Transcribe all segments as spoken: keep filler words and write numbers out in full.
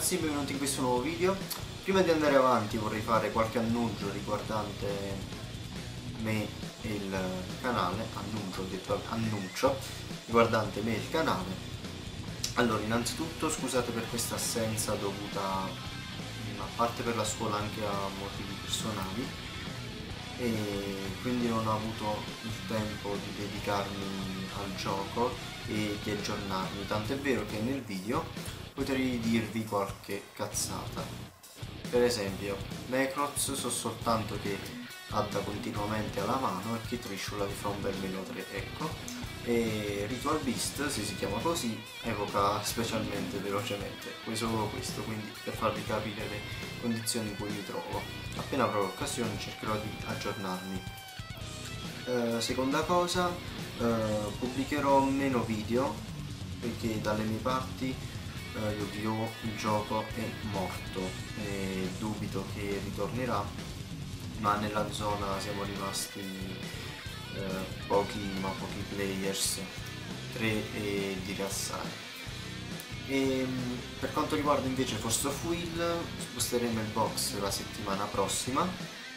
ragazzi, benvenuti in questo nuovo video. Prima di andare avanti vorrei fare qualche annuncio riguardante me e il canale. Annuncio, ho detto annuncio riguardante me e il canale. Allora, innanzitutto scusate per questa assenza dovuta a parte per la scuola anche a motivi personali, e quindi non ho avuto il tempo di dedicarmi al gioco e di aggiornarmi, tant'è vero che nel video potrei dirvi qualche cazzata. Per esempio, Necroz so soltanto che adda continuamente alla mano e che Trishula vi fa un bel meno tre, ecco. E Ritual Beast, se si chiama così, evoca specialmente velocemente, poi solo questo, quindi per farvi capire le condizioni in cui mi trovo. Appena avrò l'occasione cercherò di aggiornarmi. Eh, seconda cosa, eh, pubblicherò meno video perché dalle mie parti eh, Yu-Gi-Oh! Il gioco è morto e dubito che ritornerà, ma nella zona siamo rimasti eh, pochi ma pochi players, tre e dire assai. E per quanto riguarda invece Force of Will, sposteremo il box la settimana prossima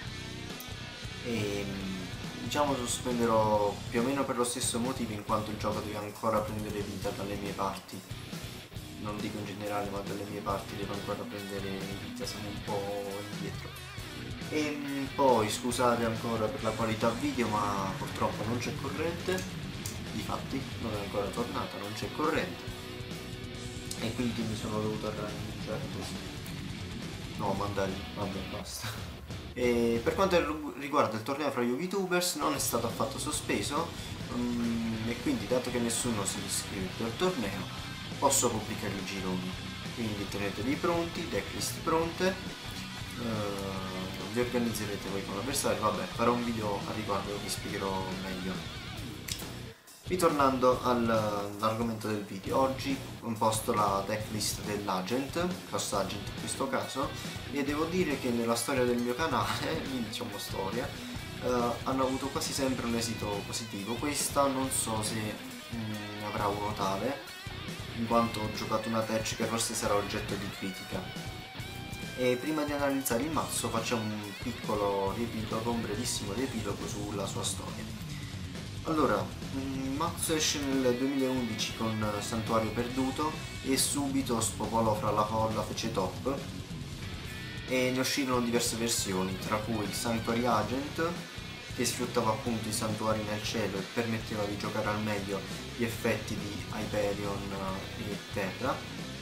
e diciamo sospenderò più o meno per lo stesso motivo, in quanto il gioco deve ancora prendere vita dalle mie parti. Non dico in generale, ma dalle mie parti devo ancora prendere vita, siamo un po' indietro. E poi scusate ancora per la qualità video, ma purtroppo non c'è corrente, difatti non è ancora tornata, non c'è corrente e quindi mi sono dovuto arrangiare così. No, mandare, vabbè, basta. E per quanto riguarda il torneo fra YouTubers, non è stato affatto sospeso, um, e quindi dato che nessuno si iscrive al torneo posso pubblicare i gironi, quindi tenetevi pronti, decklist pronte, uh, vi organizzerete voi con l'avversario. Vabbè, farò un video a riguardo e vi spiegherò meglio. Ritornando all'argomento del video, oggi ho posto la decklist dell'agent, Cross Agent in questo caso, e devo dire che nella storia del mio canale, diciamo storia, uh, hanno avuto quasi sempre un esito positivo. Questa non so se mh, avrà uno tale, in quanto ho giocato una patch che forse sarà oggetto di critica. E prima di analizzare il mazzo facciamo un piccolo riepilogo, un brevissimo riepilogo sulla sua storia. Allora, il mazzo esce nel duemilaundici con Santuario Perduto e subito spopolò fra la folla, fece top e ne uscirono diverse versioni, tra cui il Sanctuary Agent, che sfruttava appunto i santuari nel cielo e permetteva di giocare al meglio gli effetti di Hyperion e Terra,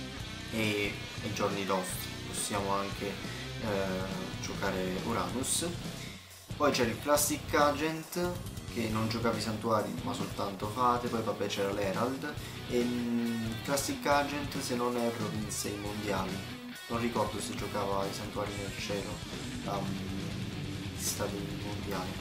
e ai giorni nostri possiamo anche eh, giocare Uranus. Poi c'era il Classic Agent, che non giocava i santuari ma soltanto fate. Poi vabbè c'era l'Herald e il Classic Agent, se non erro, vinse i mondiali, non ricordo se giocava i santuari nel cielo, la lista dei mondiali.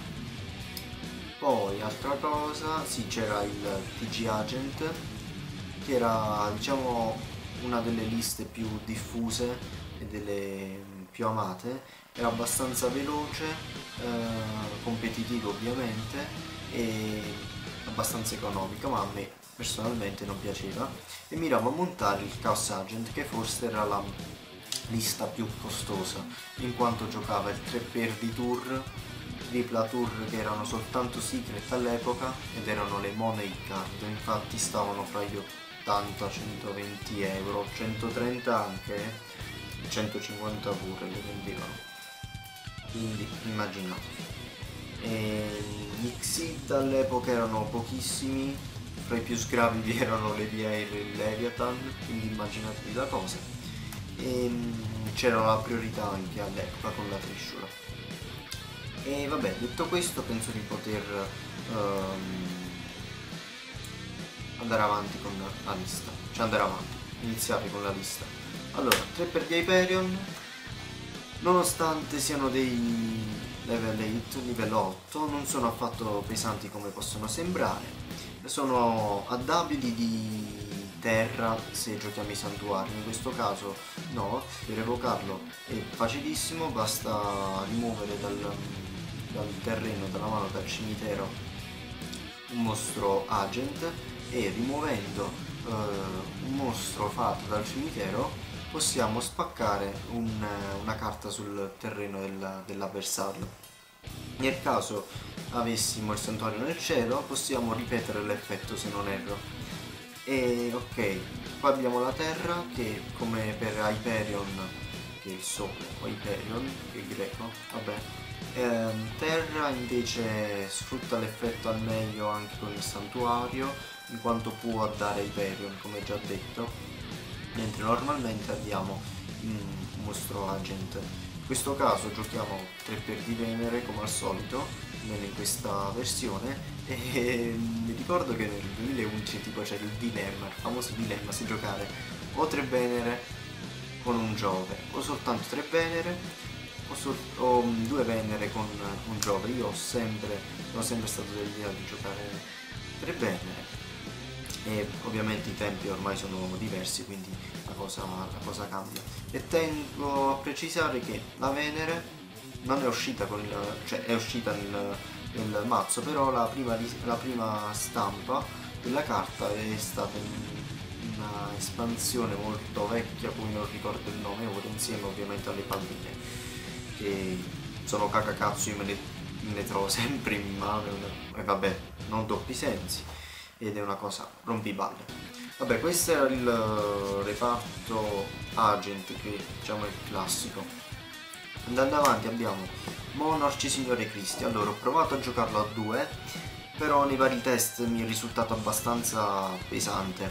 Poi altra cosa, sì, c'era il T G Agent, che era diciamo una delle liste più diffuse e delle più amate, era abbastanza veloce, eh, competitivo ovviamente e abbastanza economico, ma a me personalmente non piaceva, e miravo a montare il Chaos Agent, che forse era la lista più costosa, in quanto giocava il tre per di tour, tripla tour che erano soltanto secret all'epoca ed erano le money card, infatti stavano fra gli ottanta centoventi euro, centotrenta anche, centocinquanta pure le vendevano, quindi immaginate. E gli Xyz all'epoca erano pochissimi, fra i più sgravidi erano le Leviair e il Leviathan, quindi immaginatevi la cosa. E c'era la priorità anche all'epoca con la Trishula. E vabbè, detto questo penso di poter um, andare avanti con la lista, cioè andare avanti, iniziare con la lista. Allora, tre per di Hyperion, nonostante siano dei level otto, livello otto, non sono affatto pesanti come possono sembrare, sono addabili di terra se giochiamo i santuari. In questo caso no, per evocarlo è facilissimo, basta rimuovere dal, dal terreno, dalla mano, dal cimitero un mostro agent, e rimuovendo uh, un mostro fatto dal cimitero possiamo spaccare un, una carta sul terreno del, dell'avversario. Nel caso avessimo il santuario nel cielo, possiamo ripetere l'effetto, se non erro. E ok, qua abbiamo la terra che, come per Hyperion, che è il sole, o Hyperion, che è greco, vabbè. Ehm, terra invece sfrutta l'effetto al meglio anche con il santuario, in quanto può dare Hyperion, come già detto, mentre normalmente abbiamo un mostro agent. In questo caso giochiamo tre per di Venere come al solito, almeno in questa versione, e mi ricordo che nel duemilaundici tipo c'era il dilemma, il famoso dilemma se giocare o tre Venere con un Giove, o soltanto tre Venere, o, sol o due Venere con un Giove. Io ho sempre, sono sempre stato dell'idea di giocare tre Venere, e ovviamente i tempi ormai sono diversi, quindi la cosa, la cosa cambia. E tengo a precisare che la Venere non è uscita con il, cioè è uscita nel, nel mazzo, però la prima, la prima stampa della carta è stata una espansione molto vecchia, cui non ricordo il nome ora, insieme ovviamente alle palline, che sono cacacazzo, io me le, me le trovo sempre in mano, e vabbè, non doppi sensi, ed è una cosa rompiballe. Vabbè, questo era il reparto agent, che diciamo è il classico. Andando avanti abbiamo Monarch Signore Cristi. Allora, ho provato a giocarlo a due, però nei vari test mi è risultato abbastanza pesante,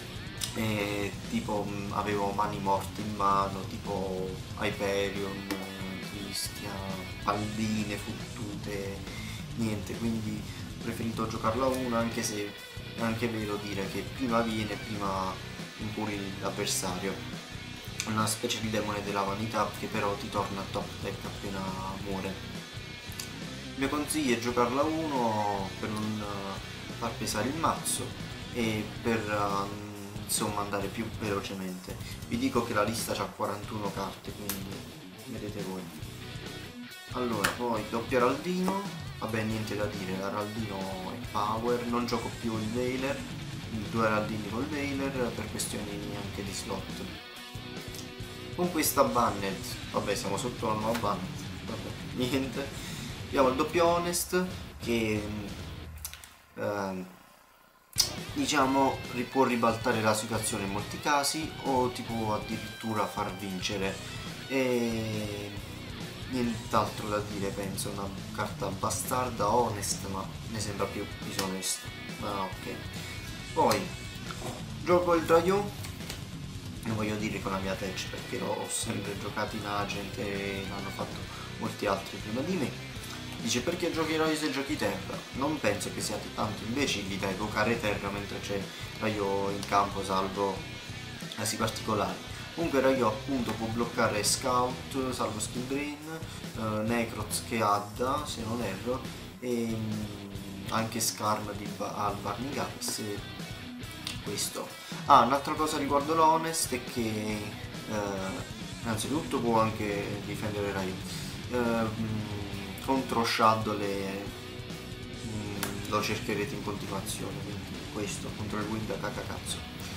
e tipo mh, avevo mani morte in mano, tipo Hyperion, Cristia, palline fottute, niente, quindi ho preferito giocarlo a uno, anche se è anche vero dire che prima viene, prima impuri l'avversario. Una specie di demone della vanità che però ti torna a top deck appena muore. Il mio consiglio è giocarlo a uno per non far pesare il mazzo e per um, insomma andare più velocemente. Vi dico che la lista ha quarantuno carte, quindi vedete voi. Allora, poi doppio araldino, vabbè, niente da dire, l'araldino è power, non gioco più il Veiler, due araldini col Veiler per questioni anche di slot. Conquista Banned, vabbè, siamo sotto la nuova Banned, vabbè, niente. Abbiamo il doppio Honest che eh, diciamo può ribaltare la situazione in molti casi, o ti può addirittura far vincere, e nient'altro da dire, penso. Una carta bastarda, honest, ma mi sembra più disonesta, ma ok. Poi gioco il Draio. Non voglio dire con la mia tech perché l'ho sempre giocato in agent e l'hanno fatto molti altri prima di me. Dice: perché giochi Raio se giochi terra? Non penso che siate tanto imbecilli da evocare terra mentre c'è Raio in campo, salvo casi particolari. Comunque Raio appunto può bloccare Scout, salvo Skill Drain, eh, Necroz che adda se non erro, e mh, anche Skarn di ba al Barnigax. E questo. Ah, un'altra cosa riguardo l'Honest è che eh, innanzitutto può anche difendere Raio. Eh, contro Shadow le, mh, lo cercherete in continuazione, quindi questo contro il Wind a cacacazzo.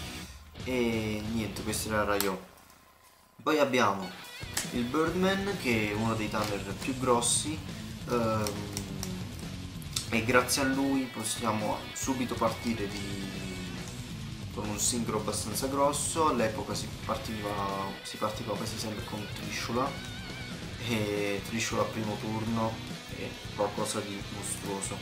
E niente, questo era Raio. Poi abbiamo il Birdman, che è uno dei Tanner più grossi, ehm, e grazie a lui possiamo subito partire di con un sincro abbastanza grosso. All'epoca si partiva, si partiva quasi sempre con Trishula, e Trishula al primo turno è qualcosa di mostruoso.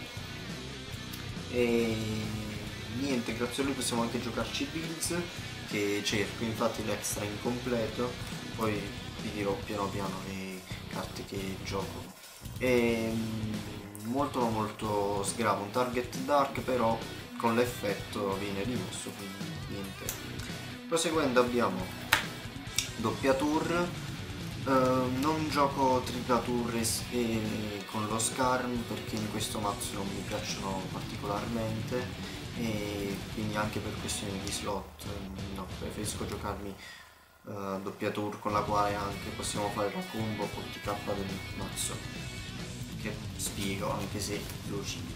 E niente, grazie a lui possiamo anche giocarci Bills, che cerco, infatti l'extra incompleto, poi vi dirò piano piano le carte che gioco. E molto molto sgravo, un target dark, però con l'effetto viene rimosso, quindi niente. Proseguendo abbiamo doppia tour, uh, non gioco tripla tour e con lo Skarn perché in questo mazzo non mi piacciono particolarmente, e quindi anche per questioni di slot no, preferisco giocarmi uh, doppia tour, con la quale anche possiamo fare la combo con T K del mazzo, che spiego anche se lo uccidi.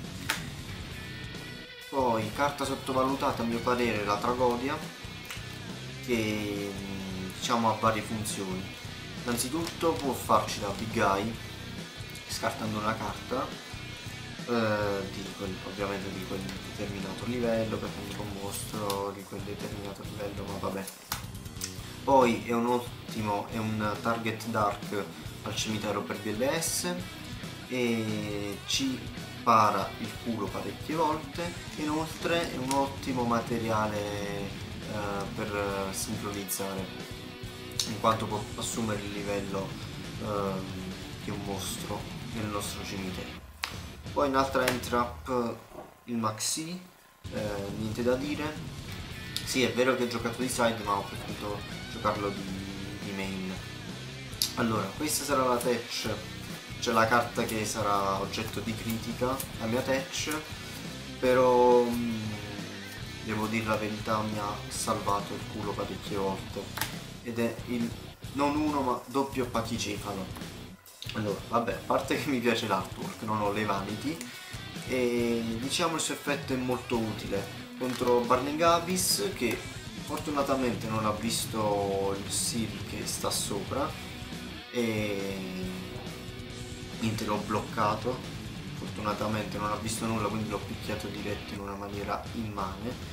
Poi carta sottovalutata a mio parere la Tragodia, che diciamo ha varie funzioni. Innanzitutto può farci da big guy scartando una carta eh, di quel, ovviamente di quel determinato livello, per prendere un mostro di quel determinato livello, ma vabbè. Poi è un ottimo, è un target dark al cimitero per B L S e ci para il culo parecchie volte. Inoltre è un ottimo materiale eh, per sincronizzare, in quanto può assumere il livello eh, di un mostro nel nostro cimitero. Poi un'altra entrap, il Maxi, eh, niente da dire. Sì, è vero che ho giocato di side, ma ho preferito giocarlo di, di main. Allora, questa sarà la Tech, cioè la carta che sarà oggetto di critica, la mia Tech, però mh, devo dire la verità, mi ha salvato il culo parecchie volte, ed è il non uno ma doppio pachicefalo. Allora, vabbè, a parte che mi piace l'artwork, non ho le vanity, e diciamo il suo effetto è molto utile contro Burning Abyss, che fortunatamente non ha visto il seal che sta sopra e niente, l'ho bloccato, fortunatamente non ha visto nulla, quindi l'ho picchiato diretto in una maniera immane.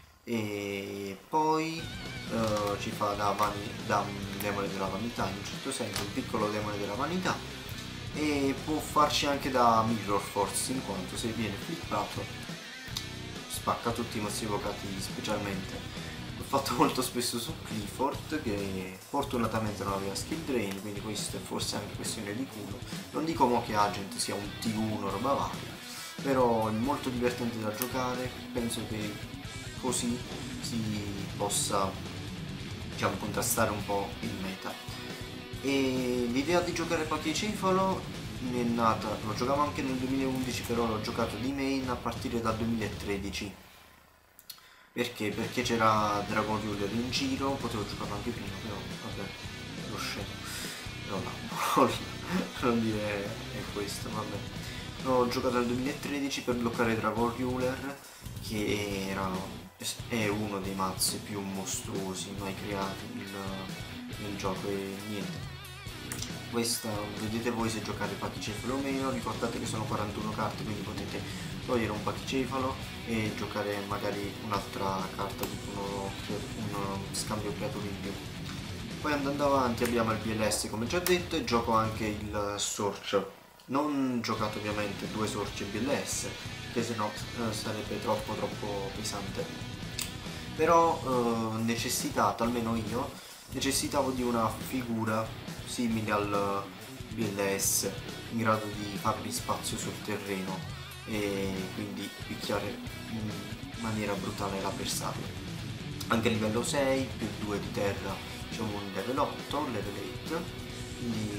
E poi uh, ci fa da, vani, da um, demone della vanità, in un certo senso un piccolo demone della vanità, e può farci anche da Mirror Force, in quanto se viene flippato spacca tutti i mostri evocati specialmente. L'ho fatto molto spesso su Clifford, che fortunatamente non aveva skill drain, quindi questo è forse anche questione di culo. Non dico mo che Agent sia un T uno roba varia, però è molto divertente da giocare, penso che così si possa, diciamo, contrastare un po' il meta. E l'idea di giocare pachicefalo mi è nata, lo giocavo anche nel duemilaundici, però l'ho giocato di main a partire dal duemilatredici. Perché? Perché c'era Dragon Ruler in giro, potevo giocarlo anche prima, però vabbè, lo scemo. No, no, non dire è questo, vabbè. L'ho giocato nel duemilatredici per bloccare Dragon Ruler, che era, è uno dei mazzi più mostruosi mai creati nel, nel gioco, e niente. Questa vedete voi se giocate pachicefalo o meno. Ricordate che sono quarantuno carte, quindi potete togliere un pachicefalo e giocare magari un'altra carta, tipo uno, uno scambio creature in più. Poi andando avanti abbiamo il B L S come già detto, e gioco anche il Sorch. Non giocato ovviamente due Sorch e B L S, che se no eh, sarebbe troppo troppo pesante. Però eh, necessitato, almeno io, necessitavo di una figura simile al B L S, in grado di farmi spazio sul terreno e quindi picchiare in maniera brutale l'avversario. Anche a livello sei, più due di terra, diciamo un level otto, level otto, quindi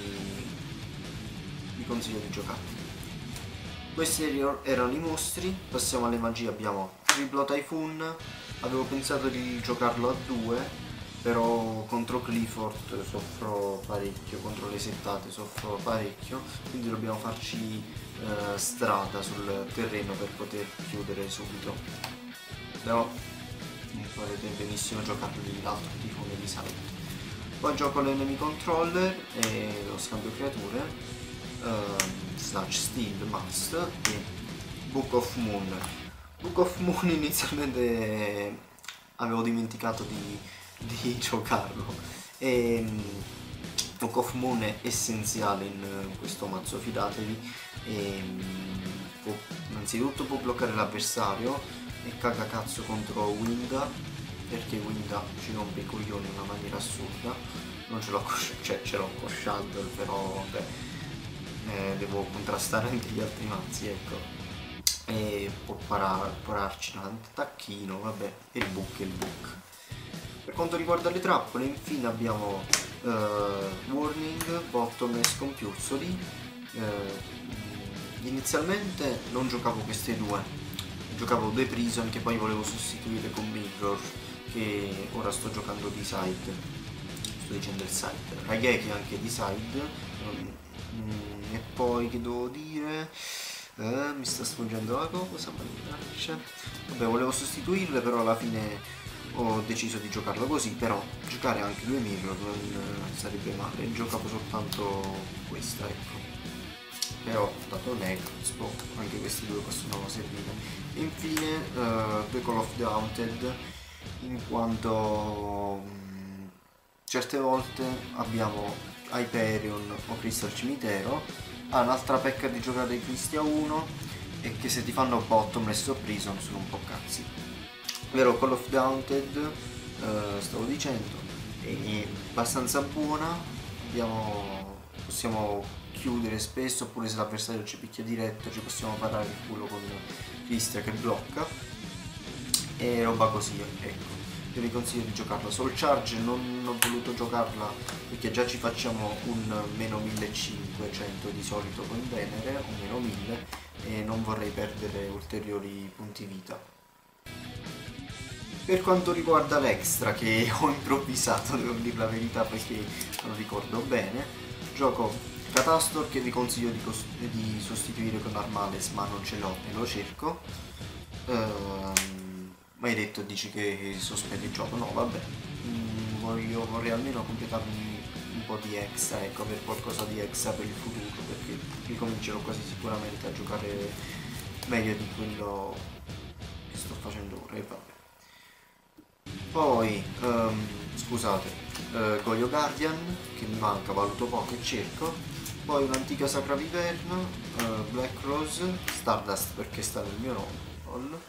vi consiglio di giocare. Questi erano i mostri. Passiamo alle magie. Abbiamo Triplo Typhoon. Avevo pensato di giocarlo a due, però contro Clifford soffro parecchio, contro le settate soffro parecchio, quindi dobbiamo farci eh, strada sul terreno per poter chiudere subito. Però potete benissimo giocarlo l'altro tifone di side. Poi gioco l'enemy controller e lo scambio creature, uh, Snatch Steal Must e Book of Moon. Book of Moon inizialmente avevo dimenticato di, di giocarlo, e um, Book of Moon è essenziale in questo mazzo, fidatevi. E, um, può, innanzitutto può bloccare l'avversario e caga cazzo contro Winda, perché Winda ci rompe i coglioni in una maniera assurda. Non ce l'ho, cioè ce l'ho con Shadow, però vabbè, eh, devo contrastare anche gli altri mazzi, ecco. E può parar, pararci un attacchino, vabbè, e il book e il book. Per quanto riguarda le trappole, infine abbiamo uh, Warning, Bottom e Scompiuzzoli. Uh, inizialmente non giocavo queste due, giocavo due Prison che poi volevo sostituire con Mirror, che ora sto giocando di side, sto dicendo il side, Raigeki anche di side. Mm, e poi che devo dire, eh, mi sta sfuggendo la cosa, mannaggia. Vabbè, volevo sostituirle, però alla fine ho deciso di giocarlo così, però giocare anche due mirror non sarebbe male, giocavo soltanto questa, ecco. Però dato Necrospo anche questi due possono servire. E infine uh, due Call of the Haunted, in quanto mh, certe volte abbiamo Hyperion o Crystal Cimitero. Ah, un'altra pecca di giocare ai Cristia uno è che se ti fanno bottomless o prison sono un po' cazzi. Vero, Call of the Haunted, uh, stavo dicendo, è abbastanza buona, abbiamo, possiamo chiudere spesso, oppure se l'avversario ci picchia diretto ci possiamo parare il culo con Cristia che blocca e roba così, ecco. Io vi consiglio di giocarla. Soul Charge non ho voluto giocarla perché già ci facciamo un meno millecinquecento di solito con Venere, o meno mille, e non vorrei perdere ulteriori punti vita. Per quanto riguarda l'extra che ho improvvisato, devo dire la verità perché non ricordo bene, gioco Catastor che vi consiglio di, di sostituire con Armales, ma non ce l'ho e lo cerco. Ehm, ma hai detto, dici che sospendi il gioco? No, vabbè, mm, voglio, vorrei almeno completarmi un po' di extra, ecco, per qualcosa di extra per il futuro, perché ricomincerò quasi sicuramente a giocare meglio di quello che sto facendo ora, e vabbè. Poi, um, scusate, uh, Goyo Guardian, che mi manca, valuto poco e cerco. Poi un'antica Sacra Viverna, uh, Black Rose, Stardust perché sta nel mio nome,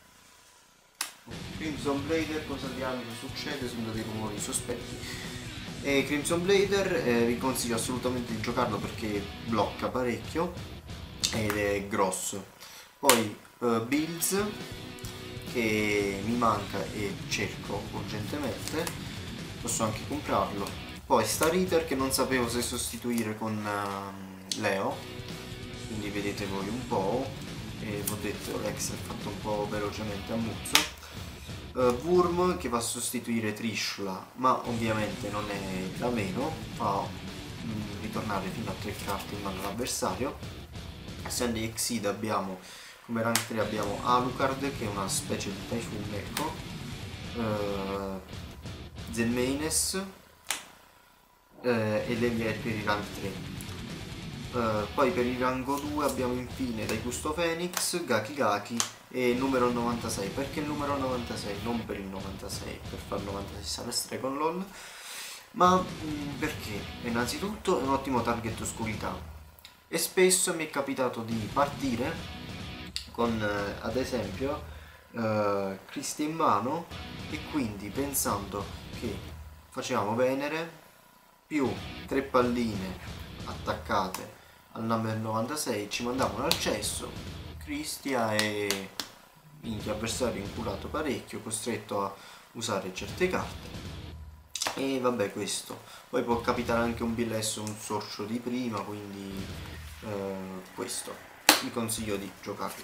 Crimson Blader, cosa diamine succede? Sono dei rumori sospetti. E Crimson Blader eh, vi consiglio assolutamente di giocarlo perché blocca parecchio ed è grosso. Poi uh, Bills, che mi manca e cerco urgentemente, posso anche comprarlo. Poi Star Eater, che non sapevo se sostituire con uh, Leo, quindi vedete voi un po', e vi ho detto l'ex è fatto un po' velocemente a muzzo. Uh, Wurm, che va a sostituire Trishula, ma ovviamente non è da meno, fa mm, ritornare fino a tre carte in mano all'avversario. Essendo Exceed abbiamo come rank tre abbiamo Alucard, che è una specie di Typhoon, ecco, uh, Zenmaines uh, e Lelier per i rank tre. Uh, poi per il rango due abbiamo infine Dai Gusto Phoenix, Gaki Gaki e numero novantasei. Perché il numero novantasei? Non per il novantasei, per far novantasei salestre con LOL, ma mh, perché innanzitutto è un ottimo target oscurità e spesso mi è capitato di partire con eh, ad esempio eh, Cristi in mano, e quindi pensando che facevamo Venere più tre palline attaccate al number novantasei ci mandavano al cesso, Cristia e minchia avversario inculato parecchio, costretto a usare certe carte. E vabbè, questo poi può capitare anche un bilesso, un sorcio di prima, quindi eh, questo vi consiglio di giocarlo.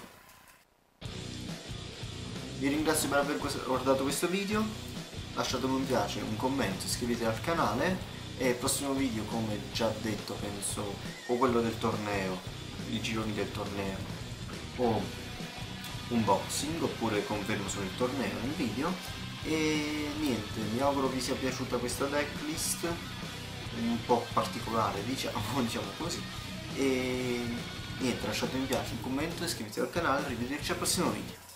Vi ringrazio per aver guardato questo video, lasciate un mi piace, un commento, iscrivetevi al canale e il prossimo video, come già detto, penso o quello del torneo, i gironi del torneo, o unboxing, oppure confermo sul torneo nel video. E niente, mi auguro vi sia piaciuta questa decklist un po' particolare, diciamo, diciamo così. E niente, lasciate un mi piace, un commento, iscrivetevi al canale, arrivederci al prossimo video.